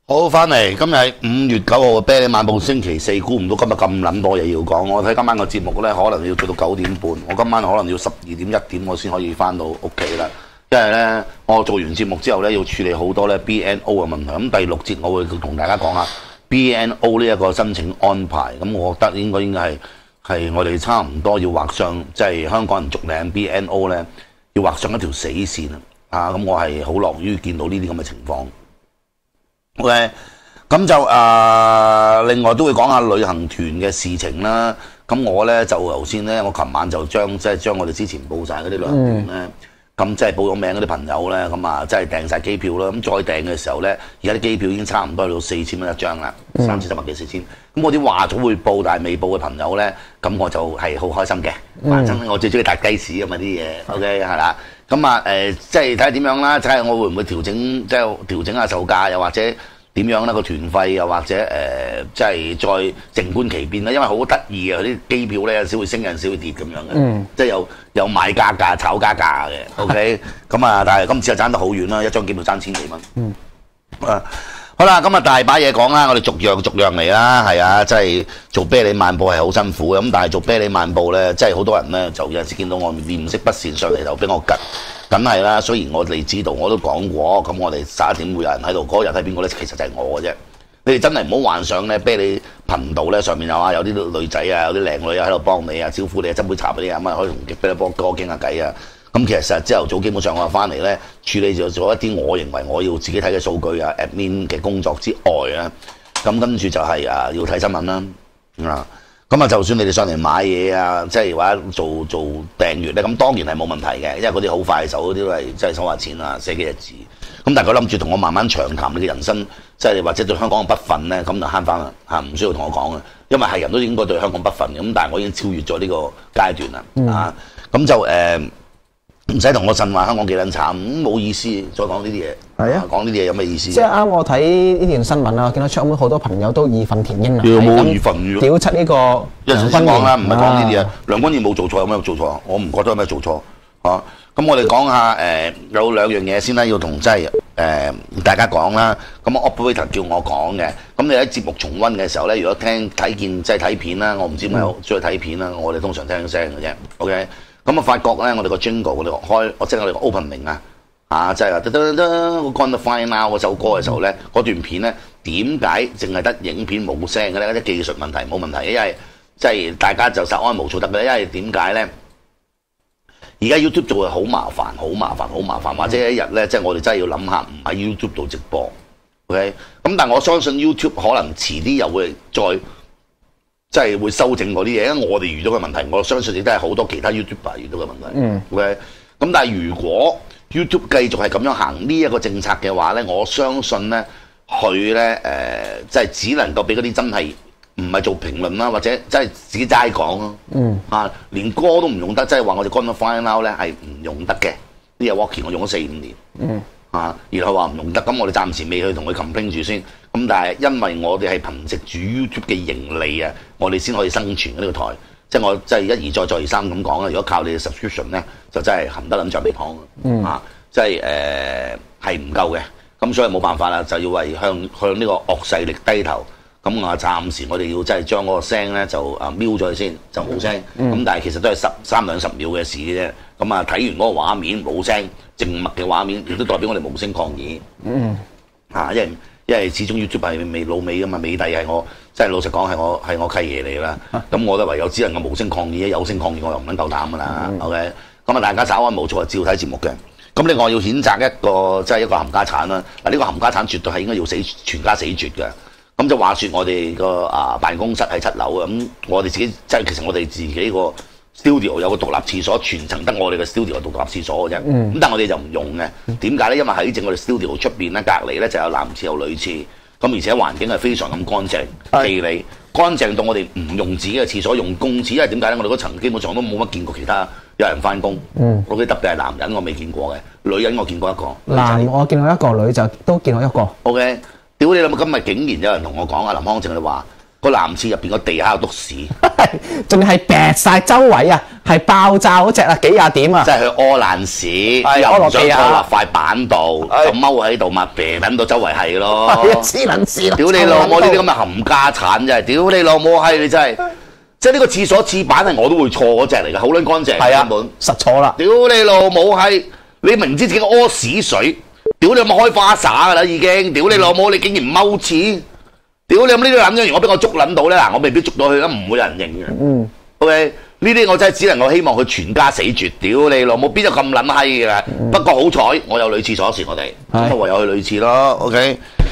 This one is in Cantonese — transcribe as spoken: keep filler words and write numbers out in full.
好，翻嚟今日係五月九號嘅啤梨漫步星期四，估唔到今日咁撚多嘢要講。我睇今晚個節目咧，可能要做到九點半。我今晚可能要十二點一點我先可以翻到屋企啦。因為咧，我做完節目之後咧，要處理好多咧 B N O 嘅問題。咁第六節我會同大家講下 B N O 呢一個申請安排。咁我覺得應該應該係係我哋差唔多要畫上，即係香港人續領 B N O 咧，要畫上一條死線啊！咁我係好樂於見到呢啲咁嘅情況。OK， 咁就誒、呃，另外都會講下旅行團嘅事情啦。咁我咧就頭先咧，我琴晚就將即係將我哋之前報晒嗰啲旅行團咧，咁、嗯、即係報咗名嗰啲朋友咧，咁啊即係訂晒機票啦。咁再訂嘅時候咧，而家啲機票已經差唔多去到四千蚊一張啦，三千七百幾四千。咁我啲話早會報但係未報嘅朋友咧，咁我就係好開心嘅。反正、嗯、我最中意搭雞屎咁嘛啲嘢 ，OK 係啦。咁啊誒，即係睇下點樣啦，睇下我會唔會調整，即係調整下售價，又或者點樣啦個團費，又或者誒、呃，即係再靜觀其變啦。因為好得意嘅，啲機票咧有時會升，有時會跌咁樣嘅，嗯、即係有有買加價、炒加價嘅。OK，咁啊，但係今次就爭得好遠啦，一張機票爭千幾蚊。嗯，啊。好啦，今日大把嘢講啦，我哋逐樣逐樣嚟啦，係啊，即係做啤梨漫步係好辛苦嘅，咁但係做啤梨漫步咧，即係好多人咧就有陣時見到我面色不善上嚟就俾我吉，梗係啦。雖然我哋知道我都講過，咁我哋十一點會有人喺度，嗰日係邊個咧？其實就係我嘅啫。你哋真係唔好幻想咧，啤梨頻道咧上面有啊，有啲女仔啊，有啲靚女啊喺度幫你啊，招呼你啊，斟杯茶俾你啊，咁啊可以同啤梨波哥傾下偈啊。咁其實實朝頭早基本上我翻嚟咧，處理咗咗一啲我認為我要自己睇嘅數據啊 admin 嘅工作之外啊，咁跟住就係啊要睇新聞啦，啊咁啊就算你哋上嚟買嘢啊，即係話做做訂閱咧，咁當然係冇問題嘅，因為嗰啲好快手嗰啲都係即係收下錢啊，寫幾隻字。咁但係佢諗住同我慢慢長談你嘅人生，即係或者對香港嘅不忿咧，咁就慳翻啦嚇，唔需要同我講嘅，因為係人都應該對香港不忿嘅，咁但係我已經超越咗呢個階段啦，嗯、啊咁就誒。呃唔使同我呻話香港幾撚慘，咁冇意思。再講呢啲嘢，係啊，講呢啲嘢有咩意思？ 即係啱我睇呢段新聞啦，我見到出面好多朋友都義憤填膺啊， 有冇義憤？ 屌出呢個梁君彥啦，唔係講呢啲嘢。梁君彥冇做錯，有咩做錯？我唔覺得有咩做錯。嚇，咁我哋講下誒有兩樣嘢先啦，要同即係誒大家講啦。咁 operator 叫我講嘅，咁你喺節目重溫嘅時候咧，如果聽睇見即係睇片啦，我唔知點解中意睇片啦，我哋通常聽聲嘅啫。OK。咁啊，發覺咧，我哋個 jingle，我哋開，我即係我哋個 opening 啊，啊，即係話得得得，我 Gone to Find Now 嗰首歌嘅時候咧，嗰段片咧，點解淨係得影片冇聲嘅咧？啲技術問題冇問題，因為即係大家就稍安無躁得嘅，因為點解咧？而家 YouTube 做係好麻煩，好麻煩，好麻煩，或者一日咧，即係我哋真係要諗下，唔喺 YouTube 度直播 ，OK？咁但係我相信 YouTube 可能遲啲又會再。即係會修正嗰啲嘢，因為我哋遇到嘅問題，我相信亦都係好多其他 YouTuber 遇到嘅問題。嗯，OK。咁但係如果 YouTube 繼續係咁樣行呢一個政策嘅話咧，我相信咧佢咧誒，即係只能夠俾嗰啲真係唔係做評論啦，或者即係自己齋講咯。嗯。啊，連歌都唔用得，即係話我哋 Gone to Find Now 咧係唔用得嘅。呢個 Walkie 我用咗四五年。嗯。啊，然後話唔用得，咁我哋暫時未去同佢 complain 住先。咁但係因為我哋係憑藉住 YouTube 嘅盈利啊，我哋先可以生存嘅呢個台。即係我即係一而再再而三咁講啦。如果靠你嘅 subscription 咧，就真係含得撚橡皮糖、嗯、啊！即係誒係唔夠嘅。咁所以冇辦法啦，就要為向向呢個惡勢力低頭。咁啊，暫時我哋要真係將嗰個聲咧就啊瞄咗佢先，就冇聲。咁、嗯、但係其實都係十三兩十秒嘅事嘅啫。咁啊，睇完嗰個畫面冇聲，靜默嘅畫面，亦都代表我哋無聲抗議。嗯，啊，因為因為始終 YouTube 係未老尾噶嘛，美帝係我，即係老實講係我係我契爺嚟啦。咁、啊、我都唯有只能夠無聲抗議，有聲抗議我又唔撚夠膽噶啦。嗯、OK，咁啊，大家稍安無躁啊，照睇節目嘅。咁另外要譴責一個即係一個冚家產啦。嗱，呢個冚家產絕對係應該要死全家死絕嘅。咁就話說我哋個啊辦公室喺七樓啊，咁我哋自己即係其實我哋自己個 studio 有個獨立廁所，全層得我哋嘅 studio 獨立廁所嘅啫。咁、嗯、但係我哋就唔用嘅，點解咧？因為喺正我哋 studio 出邊咧，隔離咧就有男廁有女廁，咁而且環境係非常咁乾淨，地理乾淨到我哋唔用自己嘅廁所，用公廁。因為點解咧？我哋嗰層基本上都冇乜見過其他有人翻工。嗯，我記得特別係男人我未見過嘅，女人我見過一個。 男我見過一個，女就都見過一個。 OK。屌你老母！今日竟然有人同我講啊，林康正你話個男廁入邊個地下有篤屎， 仲係白晒周圍啊，係爆炸嗰只啊，幾廿點啊即！係佢屙爛屎，又唔想拖落塊板度，就踎喺度抹啤品到周圍係咯。 黐撚線啦！ 屌你老母！呢啲咁嘅冚家產真係，屌你老母閪！你真係，即係呢個廁所廁板係我都會錯嗰只嚟嘅，好撚乾淨係啊根本。 實錯啦！ 屌你老母閪！你明知自己屙屎水，屌你有冇開花灑㗎啦已經？屌你老母！你竟然唔踎廁！屌你有冇呢啲撚樣？如果俾我捉撚到咧，嗱我未必捉到佢啦，唔會有人認嘅。嗯。OK，呢啲我真係只能夠希望佢全家死絕。屌你老母，邊有咁撚閪嘅？不過好彩我有女廁所時，我哋咁啊唯有去女廁咯。OK。